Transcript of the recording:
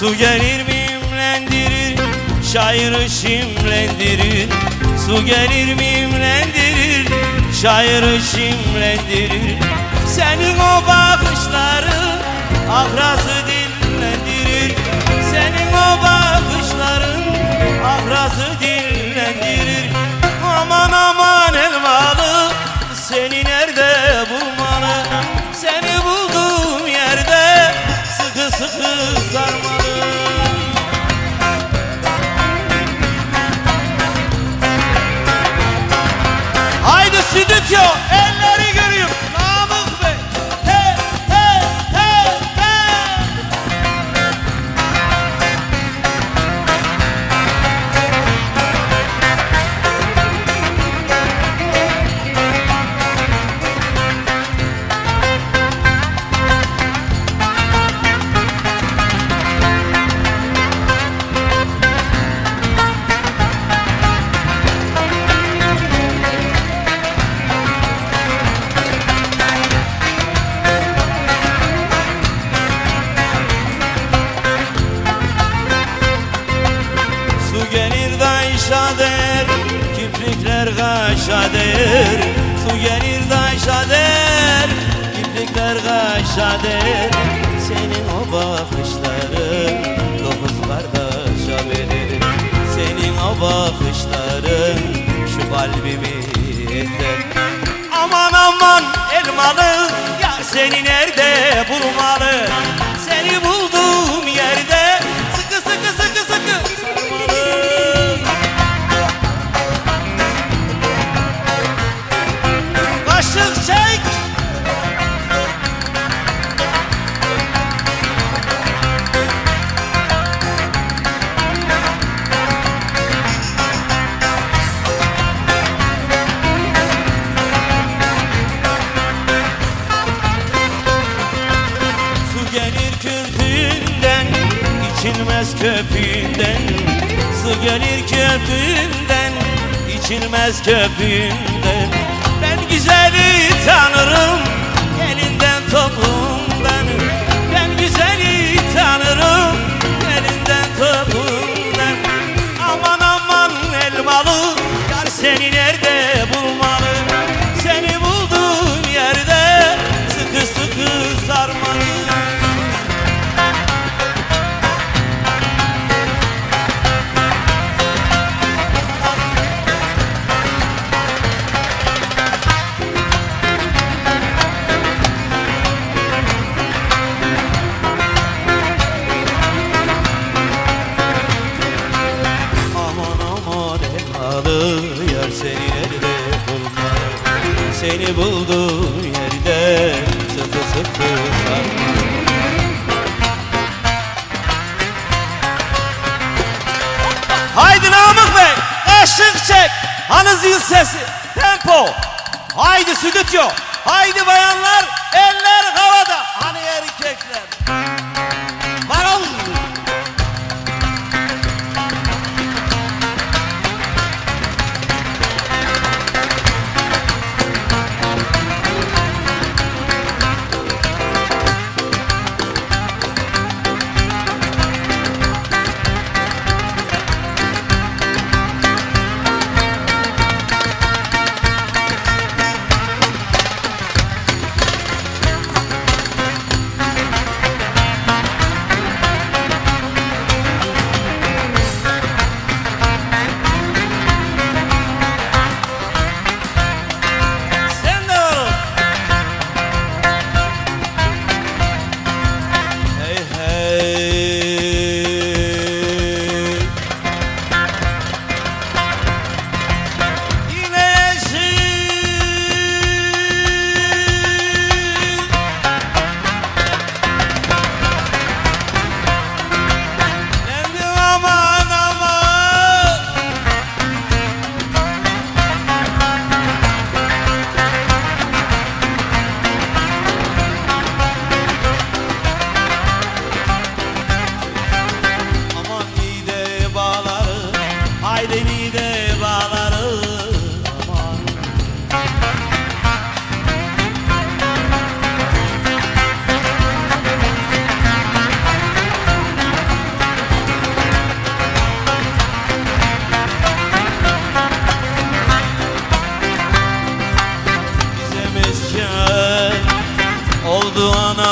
Su gelir mimlendirir, şairi şimlendirir. Su gelir mimlendirir, şairi şimlendirir. Senin o bakışların ahrazı dillendirir. Senin o bakışların ahrazı dillendirir. Aman aman elmalı, seni nerede bulmalı? Seni bulduğum yerde sıkı sıkı sarmalı. Haydi stüdyo, elleri göreyim. Namık Bey, te te te te. Der, kiprikler kaşa der. Su gelir taşa der, kiprikler kaşa der. Senin o bakışların dokuz kardeşa verir. Senin o bakışların şu kalbimi eder. Aman aman elmalı, yar seni nerede bulmalı? Seni bulduğum yerde sıkı sıkı sıkı sıkı sarmalı. Kaşık çek. Su gelir köpüğünden, içilmez köpüğünden. Su gelir köpüğünden, içilmez köpüğünden. Ben güzeli tanırım, elinden topuğundan. Ben güzeli tanırım, elinden topuğundan. Aman aman elmalı, yar seni nerede bulmalı? Seni bulduğum yerde sıkı sıkı sarmalı. Yar seni nerede bulmalı? Seni bulduğum yerde sıkı sıkı sarmalı. Haydi Namık Bey, kaşık çek. Hani zil sesi, tempo. Haydi stüdyo, haydi bayanlar, eller havada. Hani erkekler? Varalım. oldu ana.